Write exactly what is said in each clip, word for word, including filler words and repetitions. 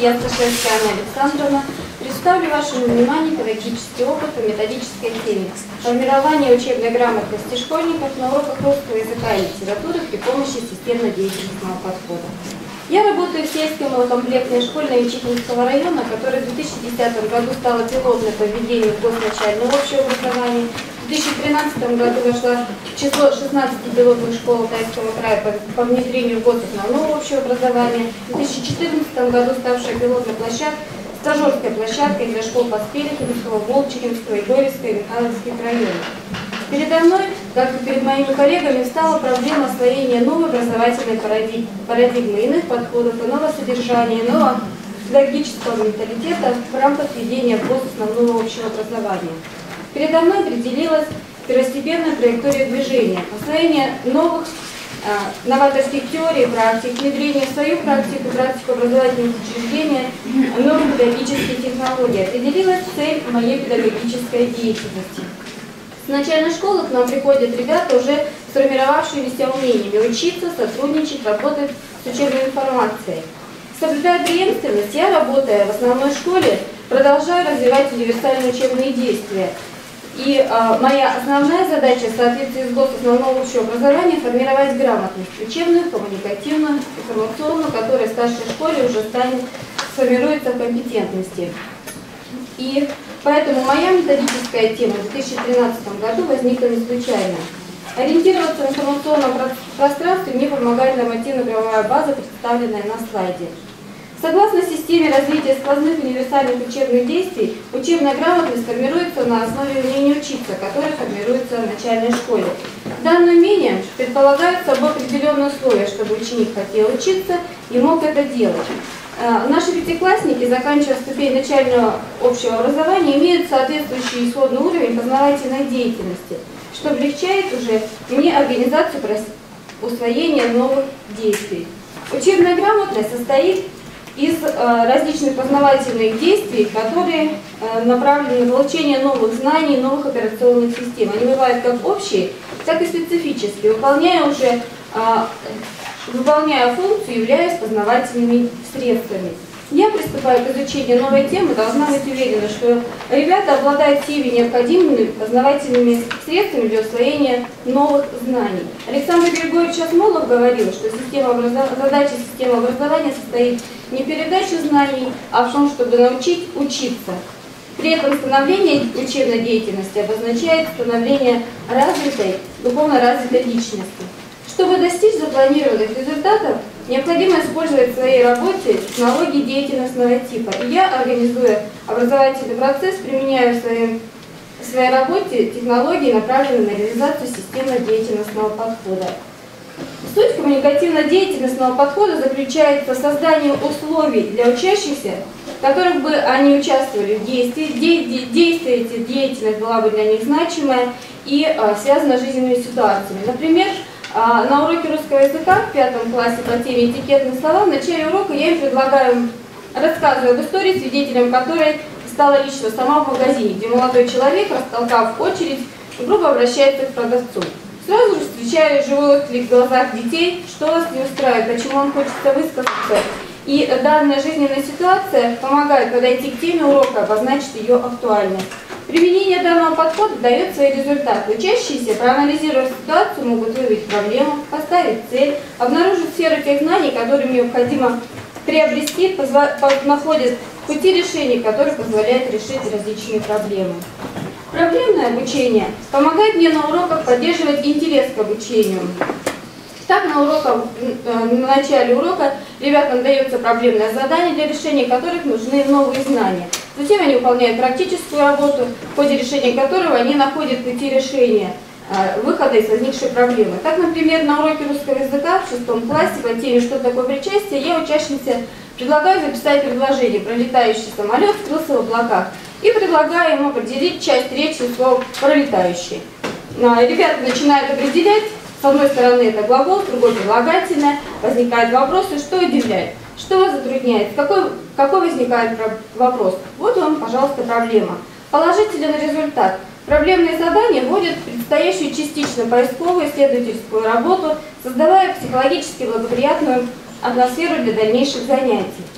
я, Сташевская Анна Александровна, представлю вашему вниманию педагогический опыт по методической теме формирование учебной грамотности школьников на уроках русского языка и литературы при помощи системно-деятельностного подхода. Я работаю в сельской малокомплектной школе Нечитинского района, которая в две тысячи десятом году стала пилотной по введению в госначального общего образования. В две тысячи тринадцатом году вошла в число шестнадцати пилотных школ Алтайского края по, по внедрению в гососновного общего образования. В две тысячи четырнадцатом году ставшая пилотной площадкой, стажерской площадкой для школ Поспелихинского, Волчекинского, Егорьевского и Михайловских районов. Передо мной, как и перед моими коллегами, встала проблема освоения новой образовательной парадигмы, парадигмы иных подходов, иного содержания, иного педагогического менталитета в рамках введения в гососновного общего образования. Передо мной определилась первостепенная траектория движения, освоение новых э, новаторских теорий и практик, внедрение в свою практику, практику образовательных учреждений, новых педагогических технологий. Определилась цель моей педагогической деятельности. С начальной школы к нам приходят ребята, уже сформировавшиеся умениями учиться, сотрудничать, работать с учебной информацией. Соблюдая преемственность, я, работая в основной школе, продолжаю развивать универсальные учебные действия. И э, моя основная задача в соответствии с гососновного общего образования – формировать грамотность учебную, коммуникативную, информационную, которая в старшей школе уже станет, сформируется в компетентности. И поэтому моя методическая тема в две тысячи тринадцатом году возникла не случайно. Ориентироваться в информационном пространстве мне помогает нормативно-правовая база, представленная на слайде. Согласно системе развития сквозных универсальных учебных действий, учебная грамотность формируется на основе умения учиться, которое формируется в начальной школе. Данное умение предполагает собой определенные условия, чтобы ученик хотел учиться и мог это делать. Наши пятиклассники, заканчивая ступень начального общего образования, имеют соответствующий исходный уровень познавательной деятельности, что облегчает уже мне организацию усвоения новых действий. Учебная грамотность состоит из э, различных познавательных действий, которые э, направлены на получение новых знаний, новых операционных систем. Они бывают как общие, так и специфические, выполняя уже э, выполняя функцию, являясь познавательными средствами. Я, приступая к изучению новой темы, должна быть уверена, что ребята обладают всеми необходимыми познавательными средствами для усвоения новых знаний. Александр Григорьевич Осмолов говорил, что система образов... задача системы образования состоит не в передаче знаний, а в том, чтобы научить учиться. При этом становление учебной деятельности обозначает становление развитой, духовно развитой личности. Чтобы достичь запланированных результатов, необходимо использовать в своей работе технологии деятельностного типа. И я, организуя образовательный процесс, применяю в, своем, в своей работе технологии, направленные на реализацию системно-деятельностного подхода. Суть коммуникативно-деятельностного подхода заключается в создании условий для учащихся, в которых бы они участвовали в действии, де, де, действие, эти деятельность была бы для них значимая и а, связана с жизненными ситуациями. Например, на уроке русского языка в пятом классе по теме этикетные слова в начале урока я им предлагаю, рассказываю об истории, свидетелем которой стала лично сама в магазине, где молодой человек, растолкав очередь, грубо обращается к продавцу. Сразу же встречаю живой отклик в глазах детей, что вас не устраивает, почему вам хочется высказаться. И данная жизненная ситуация помогает подойти к теме урока, обозначить ее актуальность. Применение данного подхода дает свои результаты. Учащиеся, проанализировав ситуацию, могут выявить проблему, поставить цель, обнаружить сферу тех знаний, которые им необходимо приобрести, находят пути решения, которые позволяют решить различные проблемы. Проблемное обучение помогает мне на уроках поддерживать интерес к обучению. Так, на, уроках, на начале урока ребятам дается проблемное задание, для решения которых нужны новые знания. Затем они выполняют практическую работу, в ходе решения которого они находят пути решения выхода из возникшей проблемы. Так, например, на уроке русского языка в шестом классе по теме «Что такое причастие» я учащимся предлагаю записать предложение «Пролетающий самолет скрылся в облаках» и предлагаю им определить часть речи слова «пролетающий». Ребята начинают определять. С одной стороны это глагол, с другой прилагательное. Возникают вопросы, что удивляет, что вас затрудняет, какой, какой возникает вопрос. Вот вам, пожалуйста, проблема. Положительный результат. Проблемные задания вводят в предстоящую частично поисковую исследовательскую работу, создавая психологически благоприятную атмосферу для дальнейших занятий.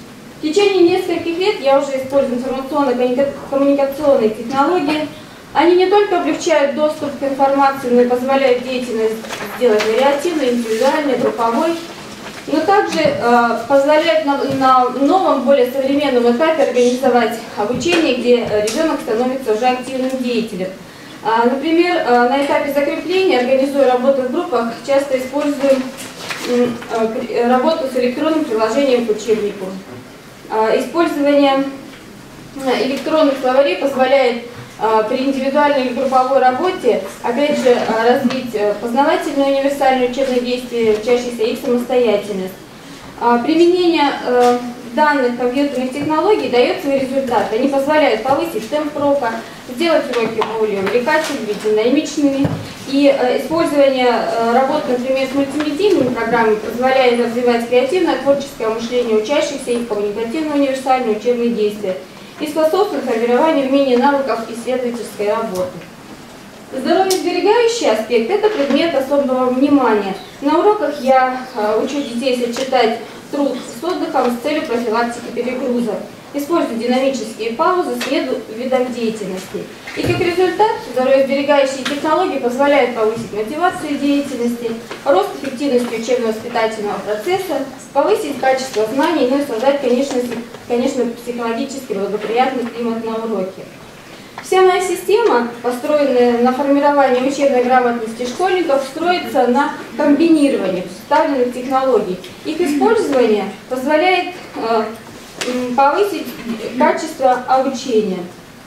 течение нескольких лет я уже использую информационно-коммуникационные технологии. Они не только облегчают доступ к информации, но и позволяют деятельность сделать вариативной, индивидуальной, групповой, но также э, позволяют на, на новом, более современном этапе организовать обучение, где ребенок становится уже активным деятелем. А, например, э, на этапе закрепления, организуя работу в группах, часто используем э, работу с электронным приложением к учебнику. Э, использование электронных словарей позволяет при индивидуальной или групповой работе, опять же, развить познавательное универсальное учебное действие, учащихся их самостоятельность. Применение данных компьютерных технологий дает свои результаты. Они позволяют повысить темп урока, сделать уроки более увлекательными, динамичными. И использование работы, например, с мультимедийными программами позволяет развивать креативное, творческое мышление учащихся, их коммуникативное универсальное учебное действие и способствует формированию умений, навыков исследовательской работы. Здоровьесберегающий аспект – это предмет особого внимания. На уроках я учу детей сочетать труд с отдыхом с целью профилактики перегруза. Использую динамические паузы с видом деятельности. И как результат, здоровьесберегающие технологии позволяют повысить мотивацию деятельности, рост эффективности учебно-воспитательного процесса, повысить качество знаний, ну и создать, конечно, конечно, психологически благоприятный климат на уроке. Вся моя система, построенная на формировании учебной грамотности школьников, строится на комбинировании представленных технологий. Их использование позволяет э, повысить качество обучения.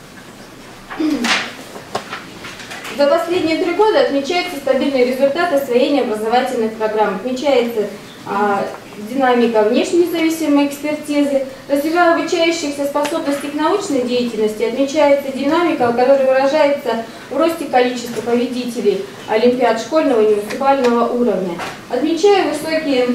За последние три года отмечается стабильный результат освоения образовательных программ. Отмечается а, динамика внешне независимой экспертизы, развивая обучающихся способности к научной деятельности, отмечается динамика, которая выражается в росте количества победителей олимпиад школьного и муниципального уровня. Отмечаю высокие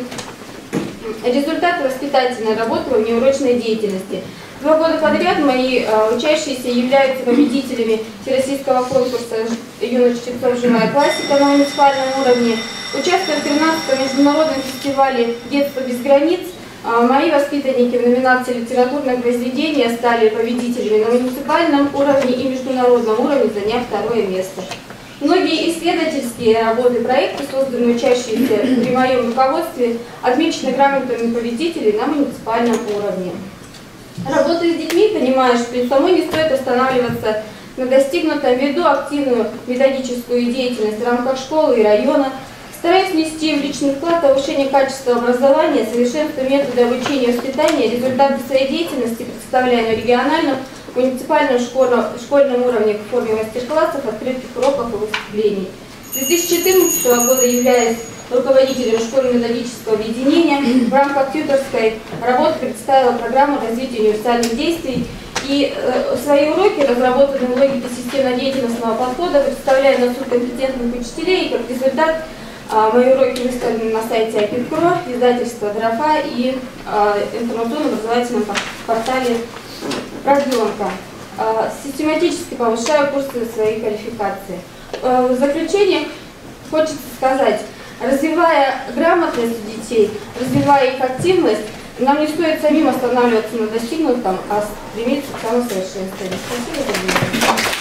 результаты воспитательной работы во внеурочной деятельности. Два года подряд мои э, учащиеся являются победителями всероссийского конкурса «Юных чтецов. Живая классика» на муниципальном уровне. Участвуя в тринадцатом международном фестивале «Детство без границ», э, мои воспитанники в номинации «Литературное произведение» стали победителями на муниципальном уровне и международном уровне, заняв второе место. Многие исследовательские работы и проекты, созданные учащиеся при моем руководстве, отмечены грамотами победителей на муниципальном уровне. Работая с детьми, понимаю, что самой не стоит останавливаться на достигнутом, веду активную методическую деятельность в рамках школы и района, стараюсь внести в личный вклад повышение качества образования, совершенствую методы обучения и воспитания, результаты своей деятельности представляю на региональном, муниципальном школьном, школьном уровне в форме мастер-классов, открытых уроков и выступлений. С две тысячи четырнадцатого года являюсь руководителем школьно-методического объединения. В рамках тьюторской работы представила программу развития универсальных действий. И э, свои уроки, разработанные в логике системно-деятельностного подхода, представляю на суд компетентных учителей. И как результат э, мои уроки выставлены на сайте АПИД.КРО, издательства «Дрофа» и э, информационно-образовательном портале «Продленка». Э, систематически повышаю курсы своей квалификации. Э, в заключение хочется сказать, развивая грамотность у детей, развивая их активность, нам не стоит самим останавливаться на достигнутом, а стремиться к самосовершенствованию. Спасибо за внимание.